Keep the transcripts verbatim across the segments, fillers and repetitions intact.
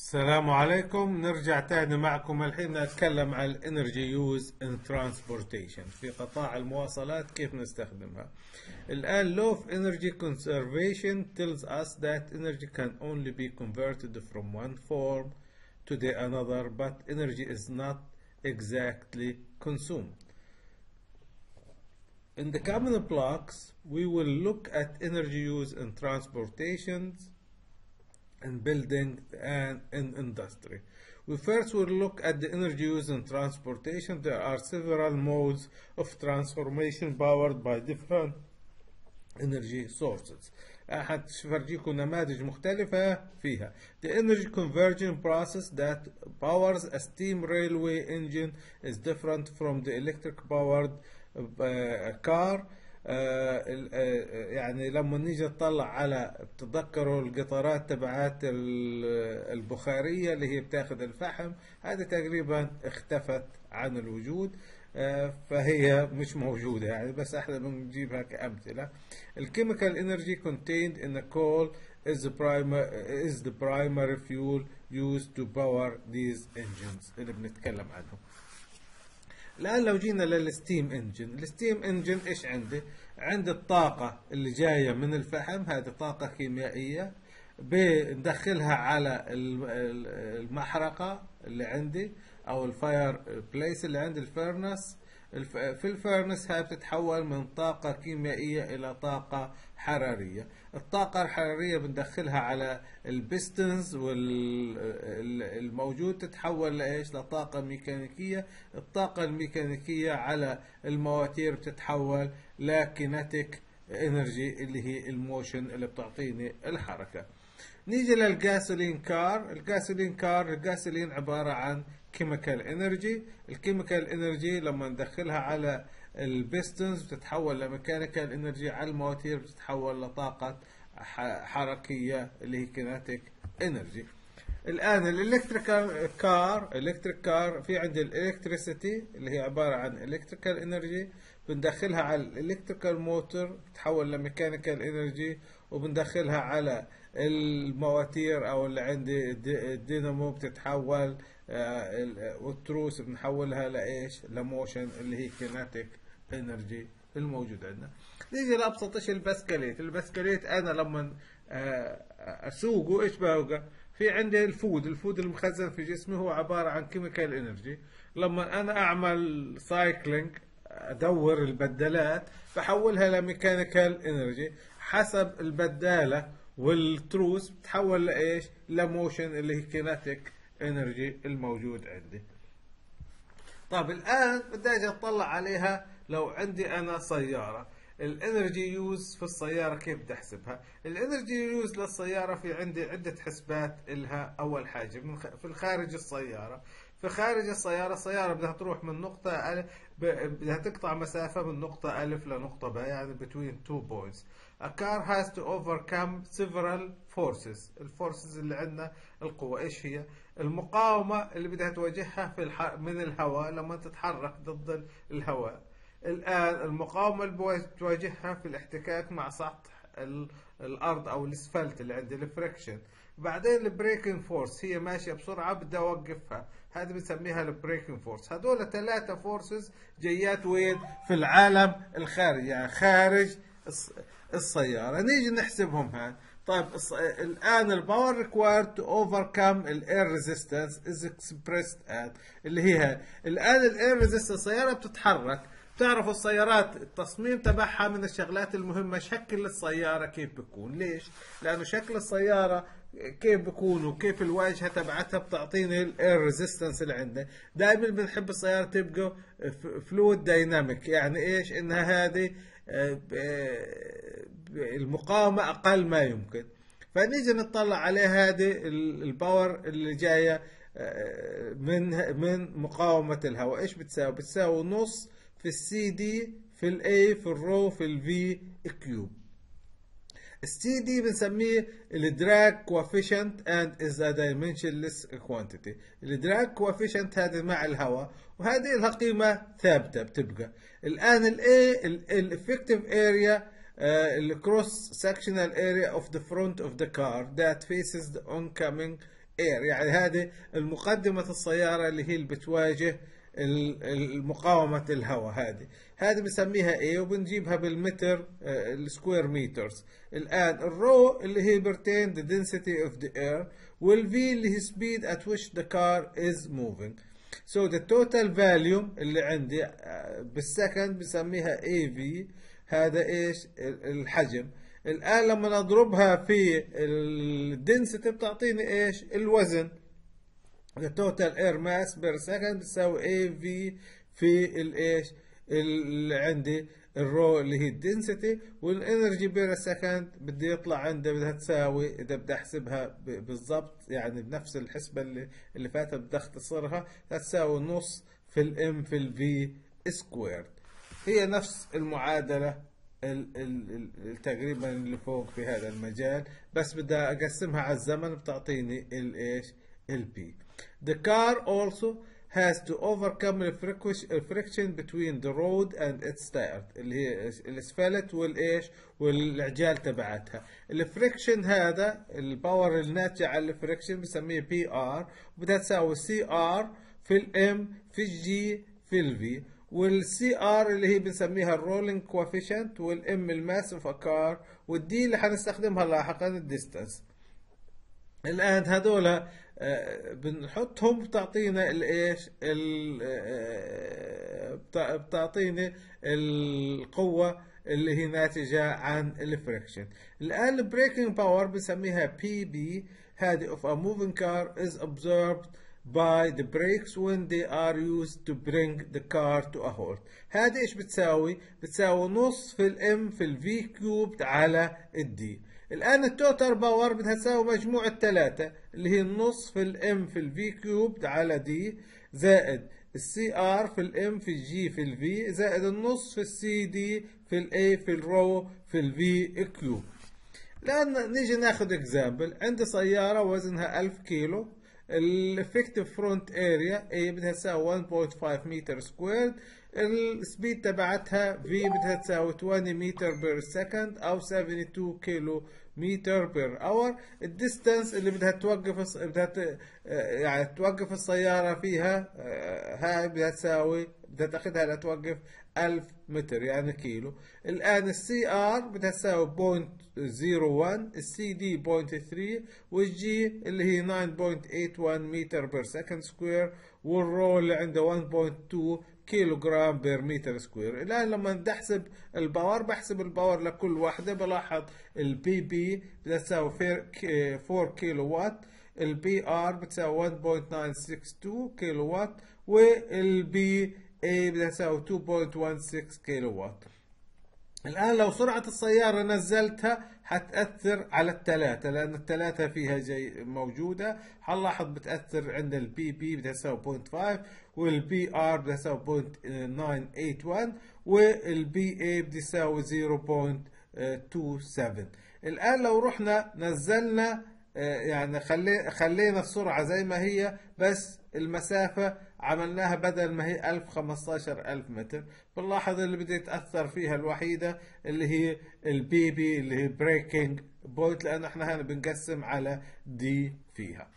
السلام عليكم. نرجع تاني معكم الحين نتكلم عن الانرجي يوز ان ترانسبورتيشن في قطاع المواصلات، كيف نستخدمها. الآن law of energy conservation tells us that energy can only be converted from one form to the another, but energy is not exactly consumed. In the common blocks, we will look at energy use in transportation, in building, and in industry. We first will look at the energy used in transportation. There are several modes of transformation powered by different energy sources. حتفرجيكم نماذج مختلفة فيها. The energy conversion process that powers a steam railway engine is different from the electric powered uh, car. آه آه يعني لما نيجي نطلع على، بتتذكروا القطارات تبعات البخارية اللي هي بتاخذ الفحم، هذه تقريبا اختفت عن الوجود، آه فهي مش موجودة يعني، بس احنا بنجيبها كأمثلة. الكيميكال energy contained in a coal is the primary is the primary fuel used to power these engines اللي بنتكلم عنهم. الآن لو جينا للستيم انجن، الستيم انجن ايش عندي؟ عندي الطاقة اللي جاية من الفحم، هذه طاقة كيميائية بندخلها على المحرقة اللي عندي او الفاير بليس اللي عندي، الفيرنس. في الفيرنس هاي بتتحول من طاقة كيميائية إلى طاقة حرارية. الطاقة الحرارية بندخلها على البستنز والموجود تتحول لإيش؟ لطاقة ميكانيكية. الطاقة الميكانيكية على المواتير بتتحول لكينيتيك انرجي اللي هي الموشن اللي بتعطيني الحركة. نيجي للجاسولين كار. الجاسولين كار، الجاسولين عبارة عن كيميكال انرجي. الكيميكال انرجي لما ندخلها على البيستنز بتتحول لميكانيكال انرجي، على المواتير بتتحول لطاقة حركية اللي هي كينيتيك انرجي. الان الالكتريكال كار، الكتريك كار في عندي الالكتريسيتي اللي هي عبارة عن الكتريكال انرجي، بندخلها على الالكتريكال موتور بتتحول لميكانيكال انرجي، وبندخلها على المواتير او اللي عندي الدينامو بتتحول، والتروس بنحولها لايش؟ لموشن اللي هي كيناتيك انرجي الموجود عندنا. نيجي لابسط شيء البسكليت. البسكليت انا لما اسوقه ايش بوقع؟ في عندي الفود، الفود المخزن في جسمي هو عبارة عن كيميكال انرجي. لما انا اعمل سايكلينج ادور البدلات بحولها لميكانيكال انرجي، حسب البدالة والتروس بتحول لايش؟ لموشن اللي هي كيناتيك انرجي الموجود عندي. طب الان بدي اجي اطلع عليها. لو عندي انا سيارة، الانرجي يوز في السيارة كيف بدي احسبها؟ الانرجي يوز للسيارة في عندي عدة حسبات لها. اول حاجة من في الخارج السيارة، في خارج السيارة، السيارة بدها تروح من نقطة ألف، بدها تقطع مسافة من نقطة ألف لنقطة ب، يعني between two points. A car has to overcome several forces. الفورسز اللي عندنا القوة ايش هي؟ المقاومة اللي بدها تواجهها في الح... من الهواء لما تتحرك ضد الهواء. الآن المقاومة اللي بتواجهها في الاحتكاك مع سطح ال... الأرض أو الاسفلت اللي عندي الفريكشن. بعدين البريكنج فورس، هي ماشية بسرعة بدي أوقفها، هذه بنسميها البريكنج فورس. هذول ثلاثة فورسز جيات وين؟ في العالم الخارجي، يعني خارج السيارة. نيجي نحسبهم هان. طيب الآن الباور required to overcome الاير ريزيستنس is expressed at، اللي هي الآن الاير ريزيستنس، السيارة بتتحرك. بتعرفوا السيارات التصميم تبعها من الشغلات المهمة، شكل السيارة كيف بيكون. ليش؟ لأنه شكل السيارة كيف بيكون وكيف الواجهة تبعتها بتعطيني الاير ريزيستنس اللي عندنا. دائما بنحب السيارة تبقى فلويد دايناميك، يعني ايش؟ انها هذه المقاومة أقل ما يمكن. فنيجي نطلع عليه هذه الباور اللي جاية من من مقاومة الهواء. إيش بتساوي؟ بتساوي نص في السي دي في الاي في الرو في الفي كيوب. السي دي بنسميه الدراج كوفيشنت اند از ا دايمنشنلس كوانتيتي. الدراج كوفيشنت هذا مع الهواء، وهذه لها قيمة ثابتة بتبقى. الآن الاي الافكتيف اريا الكروس sectional area of the front of the car that faces the oncoming اير، يعني هذه المقدمة السيارة اللي هي اللي بتواجه مقاومة الهواء. هذه هذه بنسميها ايه وبنجيبها بالمتر، السكوير مترز. الان الرو اللي هي برتين the density of the air، والفي اللي هي speed at which the car is moving. so the total volume اللي عندي بالسكند بسميها اي في، هذا ايش الحجم. الان لما نضربها في الدنسيتي بتعطيني ايش الوزن. the total air mass per second بتساوي اي في في الايش اللي عندي الرو اللي هي الدنسيتي، والانرجي بير سكند بدي يطلع عندي بدها تساوي، اذا بدي احسبها بالضبط يعني بنفس الحسبه اللي اللي فاتت بدي اختصرها، تساوي نص في الام في الفي سكويرد. هي نفس المعادله تقريبا اللي فوق في هذا المجال، بس بدي اقسمها على الزمن بتعطيني الايش البي. The car also has to overcome the friction between the road and its tires، اللي هي الاسفلت والايش والعجال تبعتها. الفريكشن هذا الباور الناتجه عن الفريكشن بسميه بي ار، وبدها تساوي سي ار في الام في الجي في الفي، والسي ار اللي هي بنسميها الرولينج كوفيشنت، والام الماس اوف ا كار، والدي اللي حنستخدمها لاحقا الديستانس. الان هذول بنحطهم بتعطينا الايش بتعطيني القوة اللي هي ناتجة عن الفريكشن. الان البريكنج باور بنسميها بي بي، هذه of a moving car is absorbed by the brakes when they are used to bring the car to a halt. هذه ايش بتساوي؟ بتساوي نص في الام في الفي كيوب على الدي. الآن التوتال باور بدها تساوي مجموع الثلاثة اللي هي النص في الام في الفي كيوب على دي، زائد السي ار في الام في الجي في الفي، زائد النص في السي دي في الاي في الرو في الفي كيوب. الآن نيجي ناخذ اكزامبل. عندي سيارة وزنها ألف كيلو، الافكتيف فرونت اريا اي بدها تساوي واحد فاصلة خمسة متر سكوير، السبيد تبعتها في بدها تساوي عشرين متر بير سكند او اثنين وسبعين كيلو متر بير اور. الديستانس اللي بدها توقف بدها ت... يعني توقف السيارة فيها هاي بدها تساوي بدها تاخذها لتوقف ألف متر يعني كيلو. الآن السي ار بدها تساوي صفر فاصلة صفر واحد، السي دي صفر فاصلة ثلاثة، والجي اللي هي تسعة فاصلة ثمانية واحد متر بير سكند سكوير، والرو اللي عنده واحد فاصلة اثنين كيلو جرام بير متر سكوير. الآن لما بدي أحسب الباور بحسب الباور لكل واحدة، بلاحظ البي بي بدها تساوي أربعة كيلو وات، البي ار بتساوي واحد فاصلة تسعمية وستة وستين كيلو وات، والبي اي بدها تساوي اثنين فاصلة واحد ستة كيلو وات. الآن لو سرعة السيارة نزلتها حتأثر على الثلاثة، لأن الثلاثة فيها جي موجودة. حنلاحظ بتأثر عند البي بي بدها تساوي صفر فاصلة خمسة، والبي ار بدها تساوي صفر فاصلة تسعمية وواحد وثمانين، والبي اي بدها تساوي صفر فاصلة اثنين سبعة. الآن لو رحنا نزلنا يعني خلي خلينا السرعة زي ما هي، بس المسافة عملناها بدل ما هي ألف خمستاشر ألف متر، بنلاحظ اللي بدي يتأثر فيها الوحيدة اللي هي البي بي اللي هي بريكنج بوينت، لأن احنا هنا بنقسم على دي فيها.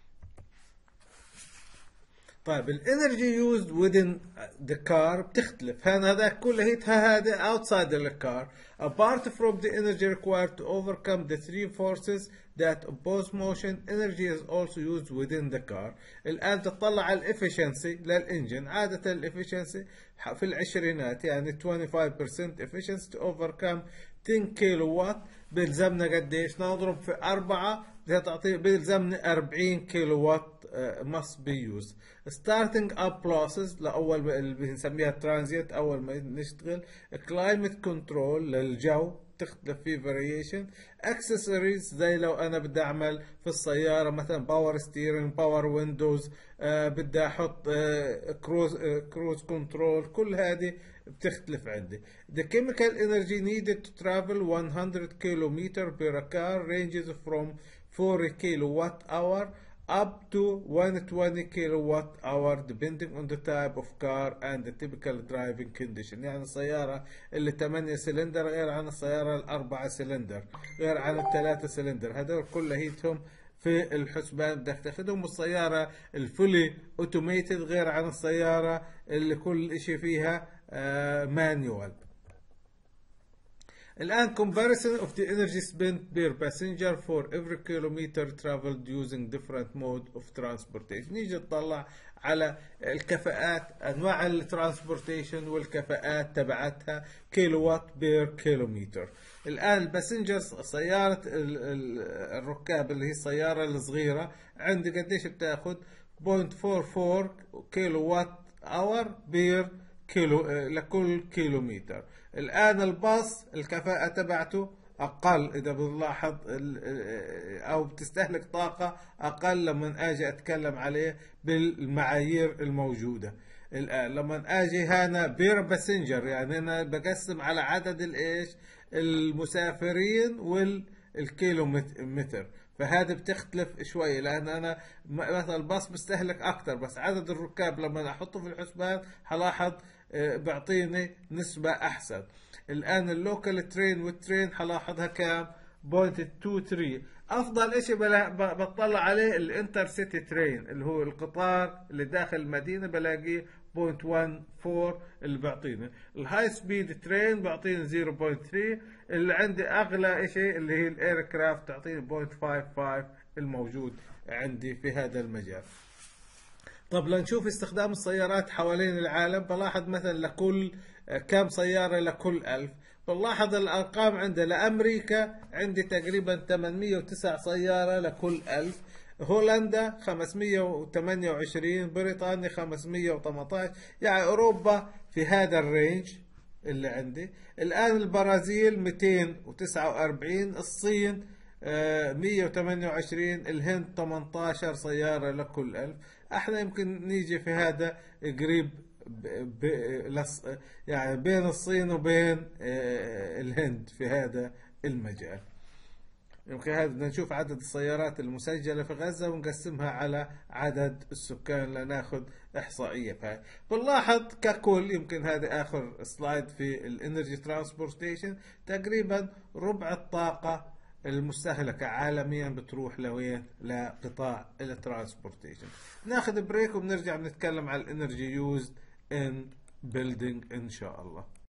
طيب الانرجي يوزد within the car بتختلف. هنا هذا كلها هذا outside the car. Apart from the energy required to overcome the three forces that oppose motion, energy is also used within the car. الآن تطلع على الافشنسي للإنجن. عادة الافشنسي في العشرينات يعني خمسة وعشرين بالمئة efficiency to overcome عشرة كيلو وات. بيلزمنا قديش؟ نضرب في أربعة بدها تعطي بيلزمني أربعين كيلو وات must be used. starting up losses لأول اللي بنسميها ترانزيت أول ما نشتغل. climate control للجو تختلف فيه variation. accessories زي لو أنا بدي أعمل في السيارة مثلا power steering power windows، آه بدي أحط آه cruise آه cruise control، كل هذه بتختلف عندي. The chemical energy needed to travel one hundred kilometers per car ranges from four kilowatt hour up to one hundred twenty kilowatt hour depending on the type of car and the typical driving condition. يعني السيارة اللي ثمانية سلندر غير عن السيارة الأربعة سلندر غير عن الثلاثة سلندر، هذول كلهم في الحسبان بدك تاخدهم. والسيارة الفولي اوتوميتد غير عن السيارة اللي كل اشي فيها مانيوال. الآن comparison of the energy spent per passenger for every kilometer traveled using different mode of transportation. نيجي نطلع على الكفاءات، أنواع الترانسبورتيشن والكفاءات تبعتها كيلو وات بير كيلومتر. الآن الباسنجرز سيارة الركاب اللي هي السيارة الصغيرة عندي قديش بتاخد؟ صفر فاصلة أربعة وأربعين كيلو وات اور بير كيلو لكل كيلومتر. الآن الباص الكفاءة تبعته أقل، إذا بنلاحظ أو بتستهلك طاقة أقل لما أجي أتكلم عليه بالمعايير الموجودة. الآن لما أجي هنا بير باسنجر، يعني أنا بقسم على عدد الإيش المسافرين والكيلومتر، فهذا بتختلف شوي، لأن أنا مثلا الباص بستهلك أكتر، بس عدد الركاب لما أحطه في الحسبان حلاحظ بيعطيني نسبة أحسن. الآن اللوكال ترين والترين حلاحظها كام؟ صفر فاصلة اثنين وعشرين. أفضل إشي بطلع عليه الانتر سيتي ترين اللي هو القطار اللي داخل المدينة، بلاقيه صفر فاصلة واحد أربعة اللي بيعطيني. الهاي سبيد ترين بيعطيني صفر فاصلة ثلاثة. اللي عندي أغلى إشي اللي هي الإيركرافت تعطيني صفر فاصلة خمسة خمسة الموجود عندي في هذا المجال. طب لنشوف استخدام السيارات حوالين العالم. بلاحظ مثلا لكل كم سيارة لكل ألف. بنلاحظ الأرقام عندنا لأمريكا عندي تقريبا ثمانمئة وتسعة سيارة لكل ألف، هولندا خمسمئة وثمانية وعشرين، بريطانيا خمسمئة وثمانية عشر، يعني أوروبا في هذا الرينج اللي عندي. الآن البرازيل مئتين وتسعة وأربعين، الصين مئة وثمانية وعشرين، الهند ثمانية عشر سيارة لكل ألف. احنا يمكن نيجي في هذا قريب ب... ب... لص... يعني بين الصين وبين الهند في هذا المجال. يمكن هذا بدنا نشوف عدد السيارات المسجلة في غزة ونقسمها على عدد السكان لناخذ إحصائية فهي. بنلاحظ ككل، يمكن هذا آخر سلايد في الانرجي ترانسبورتيشن، تقريبا ربع الطاقة المستهلكة عالميا بتروح لوين؟ لقطاع الترانسبورتيشن. ناخذ بريك وبنرجع بنتكلم على الانرجي يوزد ان بيلدينج ان شاء الله.